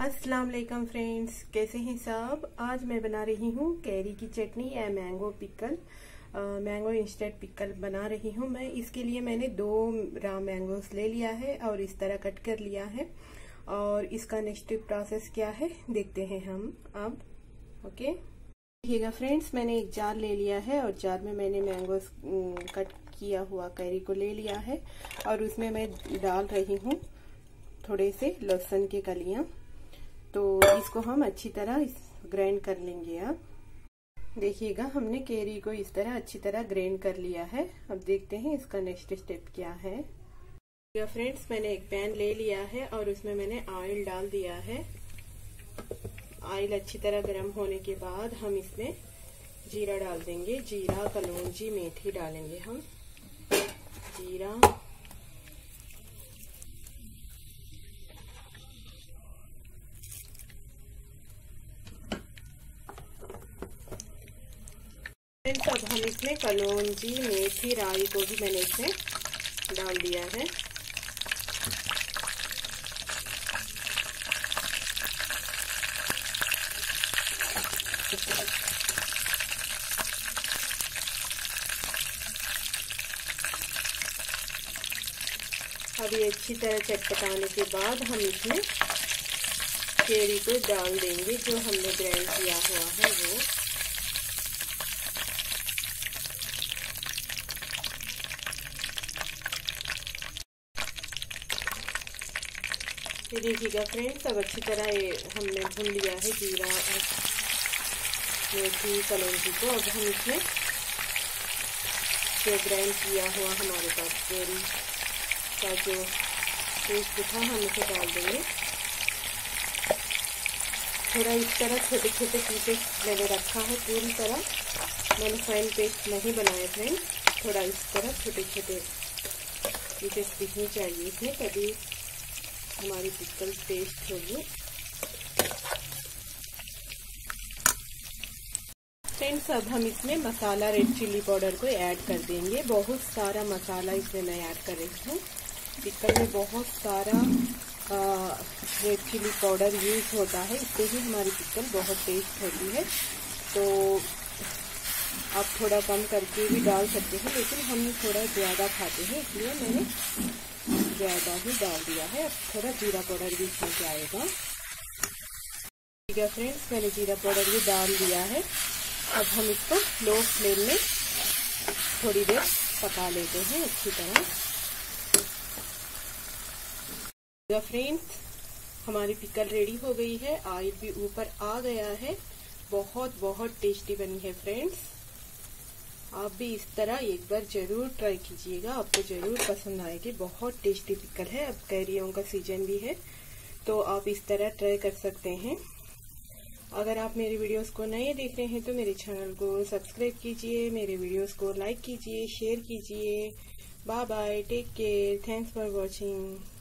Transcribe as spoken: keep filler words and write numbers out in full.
अस्सलाम वालेकुम फ्रेंड्स, कैसे हैं सब। आज मैं बना रही हूँ कैरी की चटनी या mango pickle. Mango instant pickle बना रही हूँ मैं। इसके लिए मैंने दो रा मैंगोस ले लिया है और इस तरह कट कर लिया है। और इसका नेक्स्ट प्रोसेस क्या है देखते हैं हम अब। ओके, देखिएगा फ्रेंड्स, मैंने एक जार ले लिया है और जार में मैंने मैंगोस कट किया हुआ कैरी को ले लिया है और उसमें मैं डाल रही हूँ थोड़े से लहसुन की कलियां। तो इसको हम अच्छी तरह ग्राइंड कर लेंगे। अब देखिएगा, हमने कैरी को इस तरह अच्छी तरह ग्राइंड कर लिया है। अब देखते हैं इसका नेक्स्ट स्टेप क्या है। फ्रेंड्स, मैंने एक पैन ले लिया है और उसमें मैंने ऑयल डाल दिया है। ऑयल अच्छी तरह गर्म होने के बाद हम इसमें जीरा डाल देंगे। जीरा, कलौंजी, मेथी डालेंगे हम। जीरा, अब हम इसमें कलौंजी, मेथी, राई को भी मैंने इसमें डाल दिया है। अब ये अच्छी तरह चटपटाने के बाद हम इसमें कैरी को डाल देंगे जो हमने ग्राइंड किया हुआ है वो। ये देखिएगा फ्रेंड्स, अब अच्छी तरह ये हमने भून लिया है जीरा, मेथी, कलौंजी को। अब हम इसमें जो ग्राइंड किया हुआ हमारे पास कैरी का जो पेस्ट था हम इसे डाल देंगे। थोड़ा इस तरह छोटे छोटे पीसेस मैंने रखा है, पूरी तरह मैंने फाइन पेस्ट नहीं बनाया फ्रेंड्स। थोड़ा इस तरह छोटे छोटे पीसेस दिखने चाहिए इसमें, तभी हमारी पिकल टेस्ट होगी। फ्रेंड्स, अब हम इसमें मसाला रेड चिल्ली पाउडर को ऐड कर देंगे। बहुत सारा मसाला इसमें मैं ऐड कर रही हूँ। पिकल में बहुत सारा रेड चिल्ली पाउडर यूज होता है, इससे ही हमारी पिकल बहुत टेस्ट होती है। तो आप थोड़ा कम करके भी डाल सकते हैं, लेकिन हम थोड़ा ज़्यादा खाते हैं इसलिए मैंने ज़्यादा ही डाल दिया है। अब थोड़ा जीरा पाउडर भी इसमें जाएगा। ठीक है फ्रेंड्स, मैंने जीरा पाउडर भी डाल दिया है। अब हम इसको लो फ्लेम में थोड़ी देर पका लेते हैं अच्छी तरह। फ्रेंड्स, हमारी पिकल रेडी हो गई है। ऑयल भी ऊपर आ गया है। बहुत बहुत टेस्टी बनी है फ्रेंड्स। आप भी इस तरह एक बार जरूर ट्राई कीजिएगा, आपको जरूर पसंद आएगी। बहुत टेस्टी पिकल है। अब कैरियों का सीजन भी है तो आप इस तरह ट्राई कर सकते हैं। अगर आप मेरे वीडियोस को नए देख रहे हैं तो मेरे चैनल को सब्सक्राइब कीजिए, मेरे वीडियोस को लाइक कीजिए, शेयर कीजिए। Bye bye, take care, thanks for watching.